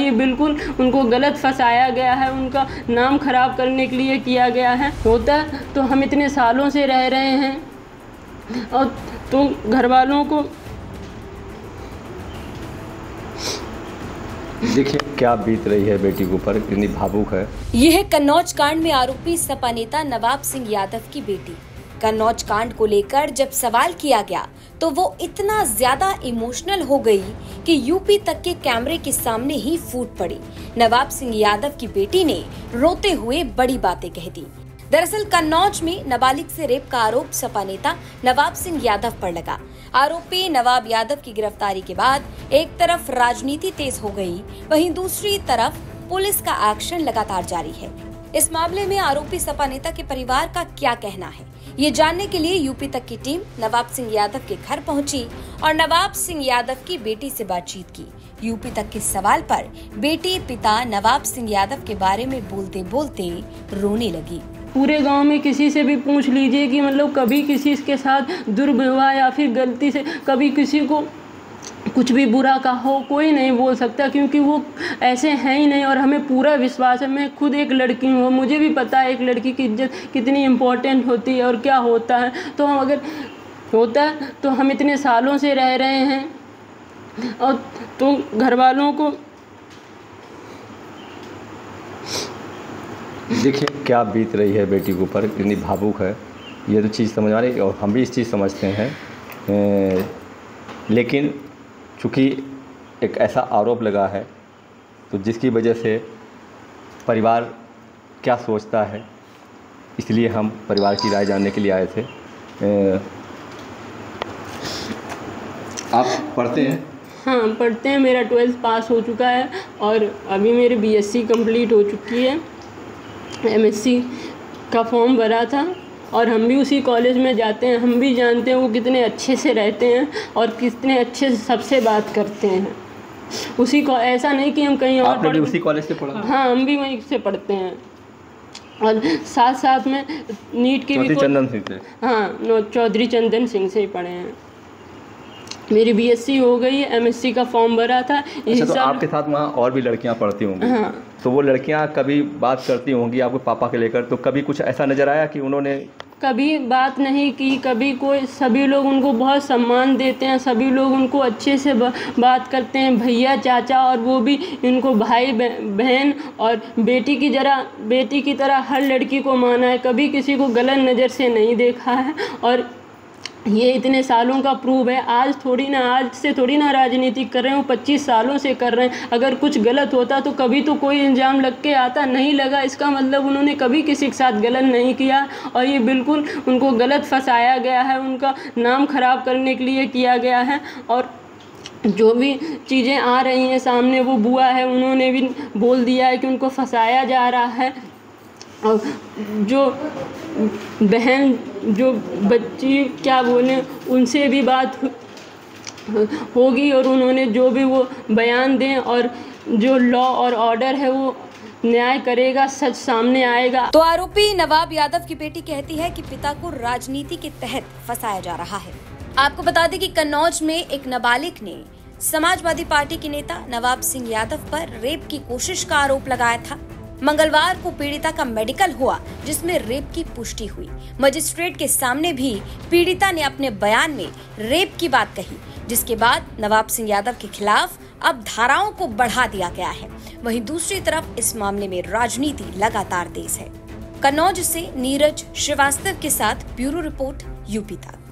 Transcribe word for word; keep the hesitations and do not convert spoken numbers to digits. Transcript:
ये बिल्कुल उनको गलत फंसाया गया है, उनका नाम खराब करने के लिए किया गया है। होता तो हम इतने सालों से रह रहे हैं और तो घर वालों को देखिए क्या बीत रही है बेटी के ऊपर, कितनी भावुक है। ये है कन्नौज कांड में आरोपी सपा नेता नवाब सिंह यादव की बेटी। कन्नौज कांड को लेकर जब सवाल किया गया तो वो इतना ज्यादा इमोशनल हो गई कि यूपी तक के कैमरे के सामने ही फूट पड़ी। नवाब सिंह यादव की बेटी ने रोते हुए बड़ी बातें कह दी। दरअसल कन्नौज में नाबालिग से रेप का आरोप सपा नेता नवाब सिंह यादव पर लगा। आरोपी नवाब यादव की गिरफ्तारी के बाद एक तरफ राजनीति तेज हो गई, वहीं दूसरी तरफ पुलिस का एक्शन लगातार जारी है। इस मामले में आरोपी सपा नेता के परिवार का क्या कहना है, ये जानने के लिए यूपी तक की टीम नवाब सिंह यादव के घर पहुंची और नवाब सिंह यादव की बेटी से बातचीत की। यूपी तक के सवाल पर बेटी पिता नवाब सिंह यादव के बारे में बोलते बोलते रोने लगी। पूरे गांव में किसी से भी पूछ लीजिए कि मतलब कभी किसी के साथ दुर्व्यवहार या फिर गलती से कभी किसी को कुछ भी बुरा कहा हो, कोई नहीं बोल सकता, क्योंकि वो ऐसे हैं ही नहीं। और हमें पूरा विश्वास है, मैं खुद एक लड़की हूँ, मुझे भी पता है एक लड़की की इज्जत कितनी इम्पोर्टेंट होती है और क्या होता है। तो हम अगर होता है तो हम इतने सालों से रह रहे हैं और तो घर वालों को देखिए क्या बीत रही है बेटी के ऊपर, कितनी भावुक है। ये तो चीज़ समझ आ रही है और हम भी इस चीज़ समझते हैं, ए, लेकिन चूँकि एक ऐसा आरोप लगा है तो जिसकी वजह से परिवार क्या सोचता है, इसलिए हम परिवार की राय जानने के लिए आए थे। ए, आप पढ़ते हैं? हाँ पढ़ते हैं, मेरा ट्वेल्थ पास हो चुका है और अभी मेरी बीएससी कंप्लीट हो चुकी है। एमएससी का फॉर्म भरा था और हम भी उसी कॉलेज में जाते हैं। हम भी जानते हैं वो कितने अच्छे से रहते हैं और कितने अच्छे से सबसे बात करते हैं। उसी को ऐसा नहीं कि हम कहीं और आपने भी उसी कॉलेज से पढ़ा? हाँ हम भी वहीं से पढ़ते हैं और साथ साथ में नीट की भी चंदन सिंह से। हाँ चौधरी चंदन सिंह से ही पढ़े हैं। मेरी बीएससी हो गई है, एमएससी का फॉर्म भरा था। अच्छा, तो आपके साथ वहाँ और भी लड़कियाँ पढ़ती होंगी? हाँ। तो वो लड़कियाँ कभी बात करती होंगी आपके पापा के लेकर, तो कभी कुछ ऐसा नज़र आया कि उन्होंने कभी बात नहीं की, कभी कोई, सभी लोग उनको बहुत सम्मान देते हैं, सभी लोग उनको अच्छे से बात करते हैं, भैया चाचा, और वो भी इनको भाई बहन और बेटी की जरा बेटी की तरह हर लड़की को माना है, कभी किसी को गलत नज़र से नहीं देखा है। और ये इतने सालों का प्रूव है। आज थोड़ी ना आज से थोड़ी ना राजनीति कर रहे हैं, वो पच्चीस सालों से कर रहे हैं। अगर कुछ गलत होता तो कभी तो कोई इल्ज़ाम लग के आता, नहीं लगा इसका मतलब उन्होंने कभी किसी के साथ गलत नहीं किया और ये बिल्कुल उनको गलत फंसाया गया है, उनका नाम खराब करने के लिए किया गया है। और जो भी चीज़ें आ रही हैं सामने, वो बुआ है, उन्होंने भी बोल दिया है कि उनको फंसाया जा रहा है। और जो बहन जो बच्ची क्या बोले, उनसे भी बात होगी और उन्होंने जो भी वो बयान दें और जो लॉ और ऑर्डर है वो न्याय करेगा, सच सामने आएगा। तो आरोपी नवाब यादव की बेटी कहती है कि पिता को राजनीति के तहत फंसाया जा रहा है। आपको बता दें कि कन्नौज में एक नाबालिग ने समाजवादी पार्टी के नेता नवाब सिंह यादव पर रेप की कोशिश का आरोप लगाया था। मंगलवार को पीड़िता का मेडिकल हुआ जिसमें रेप की पुष्टि हुई। मजिस्ट्रेट के सामने भी पीड़िता ने अपने बयान में रेप की बात कही, जिसके बाद नवाब सिंह यादव के खिलाफ अब धाराओं को बढ़ा दिया गया है। वहीं दूसरी तरफ इस मामले में राजनीति लगातार तेज है। कन्नौज से नीरज श्रीवास्तव के साथ ब्यूरो रिपोर्ट, यूपी तक।